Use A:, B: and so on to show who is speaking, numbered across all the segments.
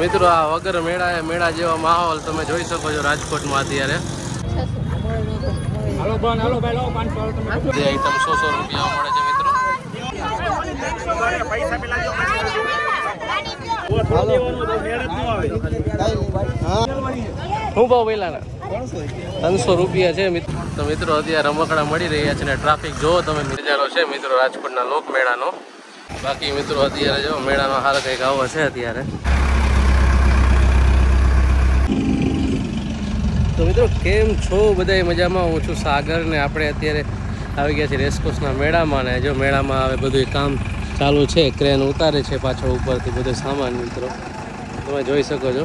A: મિત્રો આ વગર મેળા જેવો માહોલ તમે જોઈ શકો છો રાજકોટમાં અત્યારે. બધી આઈટમ 100 રૂપિયા મળે છે મિત્રો. હું ભાવ પહેલાના 300 રૂપિયા છે મિત્રો. તો મિત્રો અત્યારે રમકડા મળી રહ્યા છે ને ટ્રાફિક જોવો તમે નજારો છે મિત્રો રાજકોટના લોકમેળાનો. બાકી મિત્રો અત્યારે જો મેળાનો હાલ કંઈક આવો છે અત્યારે. તો મિત્રો કેમ છો બધા મજામાં? હું છું સાગર ને આપણે અત્યારે આવી ગયા છે રેસકોર્સના મેળામાં. ને જો મેળામાં હવે બધું કામ ચાલુ છે, ક્રેન ઉતારે છે પાછળ ઉપરથી બધો સામાન મિત્રો તમે જોઈ શકો છો.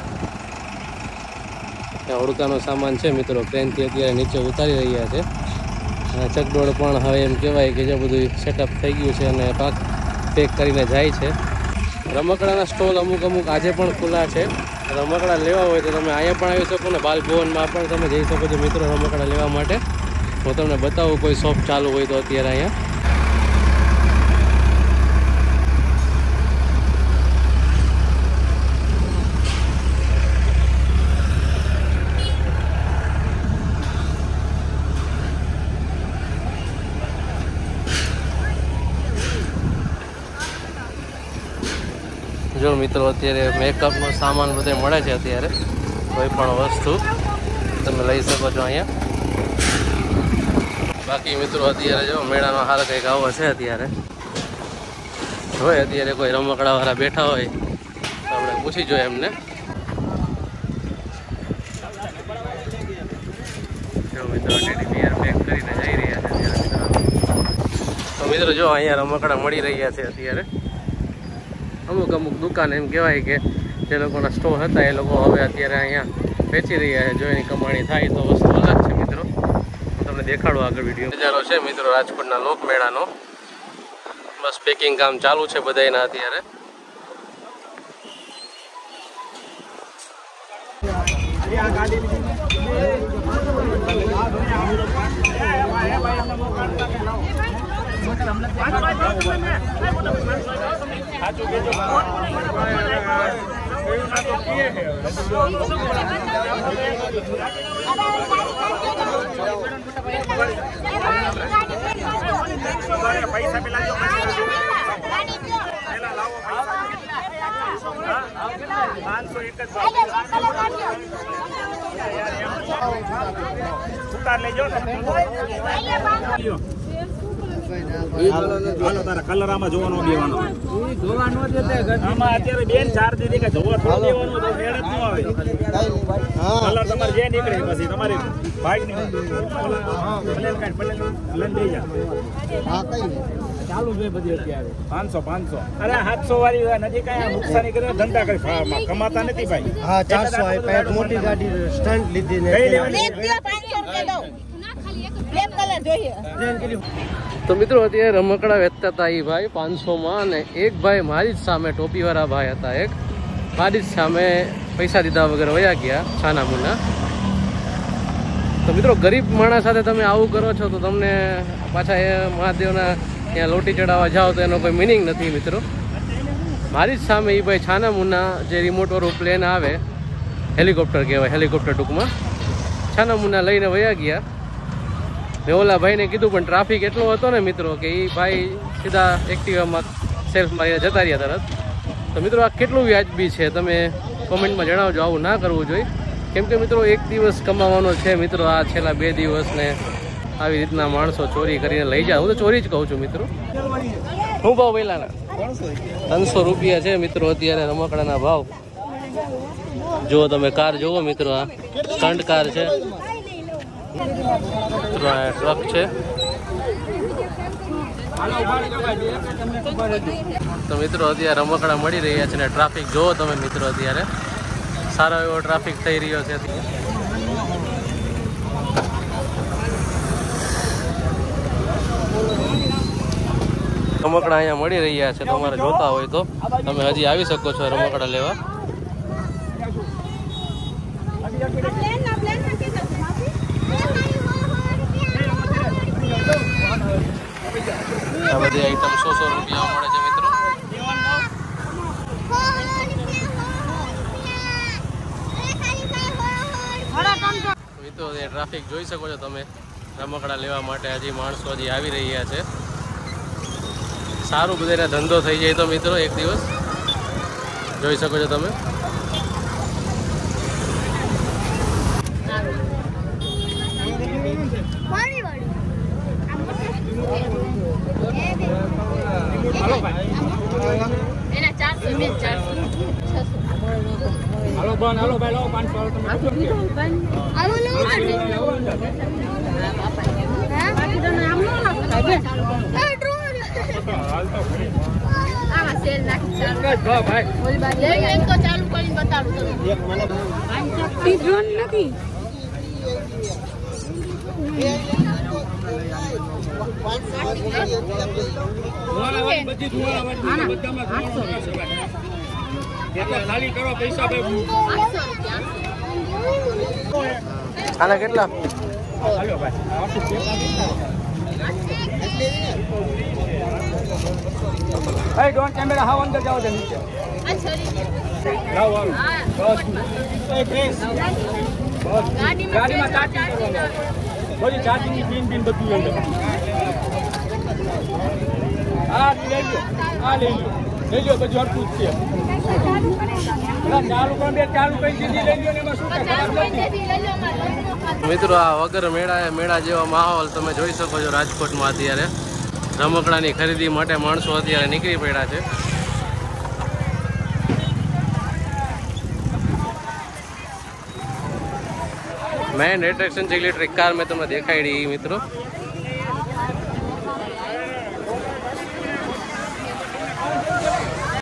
A: હોડકાનો સામાન છે મિત્રો ક્રેનથી અત્યારે નીચે ઉતારી રહ્યા છે. ચકડોળ પણ હવે એમ કહેવાય કે જે બધું સેટઅપ થઈ ગયું છે અને પેક કરીને જાય છે. રમકડાના સ્ટોલ અમુક આજે પણ ખુલ્લા છે. રમકડા લેવા હોય તો તમે અહીંયા પણ આવી શકો ને બાલભવનમાં પણ તમે જઈ શકો છો મિત્રો રમકડા લેવા માટે. હું તમને બતાવું કોઈ શોપ ચાલુ હોય તો અત્યારે અહીંયા. જો મિત્રો અત્યારે મેકઅપનો સામાન બધે મળે છે અત્યારે. કોઈ પણ વસ્તુ તમે લઈ શકો છો અહીંયા. બાકી મિત્રો અત્યારે જો મેળાનો હાલ કંઈક આવો છે અત્યારે. હોય અત્યારે કોઈ રમકડાવાળા બેઠા હોય તો આપણે પૂછી જોઈએ એમને. જો મિત્રો ટેડી બિયર પેક કરીને જઈ રહ્યા છે અત્યારે. તો મિત્રો જો અહીંયા રમકડા મળી રહ્યા છે અત્યારે. અમુક દુકાન એમ કહેવાય કે જે લોકોના સ્ટોર હતા એ લોકો હવે અત્યારે અહીંયા વેચી રહ્યા છે. જો એની કમાણી થાય તો વસ્તુ અલગ છે મિત્રો. હું તમને દેખાડું આગળ વિડીયો. નજારો છે મિત્રો રાજકોટના લોકમેળાનો. બસ પેકિંગ કામ ચાલુ છે બધાના અત્યારે.
B: પૈસા પેલા ઉતાર લેજો કલર આમાં જોવાનો દેવાનો આમાં અત્યારે બેન 4 દીધી કે જોવા થોડું દેવાનું તો મેળ જ ન આવે. કલર તમારે જે નીકળે પછી તમારી ભાઈ ની પ્લેન કાર્ડ પ્લેન લઈ જા. હા કઈ ચાલુ છે બધી અત્યારે 500 અરે 700 વાળી નજીક કઈ નુકસાની કરે ધંધા કરી કમાતા નથી ભાઈ. હા 400 એક મોટી ગાડી સ્ટન્ટ લીધી ને 500
A: તો મિત્રો અત્યારે રમકડા વેચતા હતા એ ભાઈ 500માં. અને એક ભાઈ મારી જ સામે ટોપીવાળા ભાઈ હતા, એક મારી જ સામે પૈસા દીધા વગર વયા ગયા છાના મુના. તો મિત્રો ગરીબ માણસ સાથે તમે આવું કરો છો તો તમને પાછા એ મહાદેવના ત્યાં લોટી ચડાવવા જાઓ તો એનો કોઈ મિનિંગ નથી મિત્રો. મારી જ સામે એ ભાઈ છાના મુના જે રિમોટવાળું પ્લેન આવે, હેલિકોપ્ટર કહેવાય, હેલિકોપ્ટર ટૂંકમાં, છાના મુના લઈને વયા ગયા. મેં ઓલા ભાઈને કીધું પણ ટ્રાફિક એટલો હતો ને મિત્રો કે એ ભાઈ સીધા એક્ટિવામાં સેલ્ફમાં જતા રહ્યા તરત. તો મિત્રો આ કેટલું વ્યાજબી છે તમે કોમેન્ટમાં જણાવજો. આવું ના કરવું જોઈએ કેમ કે મિત્રો એક દિવસ કમાવાનો છે મિત્રો. આ છેલ્લા 2 દિવસને આવી રીતના માણસો ચોરી કરીને લઈ જાય. હું તો ચોરી જ કહું છું મિત્રો. શું ભાવ પહેલાના 300 રૂપિયા છે મિત્રો અત્યારે રમકડાના ભાવ. જુઓ તમે કાર જુઓ મિત્રો, આ સ્ટન્ટ કાર છે, ટ્રક છે. તો મિત્રો અત્યારે રમકડા મળી રહ્યા છે ને ટ્રાફિક જોવો તમે મિત્રો. અત્યારે સારો એવો ટ્રાફિક થઈ રહ્યો છે. રમકડા અહીંયા મળી રહ્યા છે. તમારે જોતા હોય તો તમે હજી આવી શકો છો રમકડા લેવા. આ બધી આઈટમ 100 રૂપિયા મળે છે મિત્રો. મિત્રો ટ્રાફિક જોઈ શકો છો તમે. રમકડા લેવા માટે હજી માણસો હજી આવી રહ્યા છે. સારું બધાને ધંધો થઈ જાય તો મિત્રો એક દિવસ જોઈ શકો છો તમે.
B: હાલો બન હાલો ભાઈ લો 500
A: આના કેટલા?
B: ડોન્ટ કેમેરા હાવ અંદર જાઓ નીચે. ગાડીમાં ચાર્જિંગ બધી ચાર્જિંગની પિન બધું લઈ લો. હા લઈ લો, હા લઈ લો, લઈ લો બધું હરખું જ છે. ચાલુ પણ બે ચાલુ કઈ દીધી લઈ લો ને એમાં શું
A: મિત્રો આ વગર મેળા જેવો માહોલ તમે જોઈ શકો છો રાજકોટમાં. અત્યારે રમકડાની ખરીદી માટે માણસો અત્યારે નીકળી પડ્યા છે. મેઇન એટ્રેક્શન છે ઇલેક્ટ્રિક કાર મેં તમને દેખાડી મિત્રો.